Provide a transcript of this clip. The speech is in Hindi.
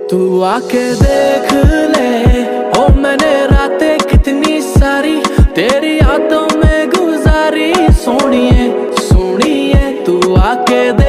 तू आके देख ले, ओ मैंने रातें कितनी सारी तेरी यादों में गुजारी। सोनिए सोनिए तू आके देख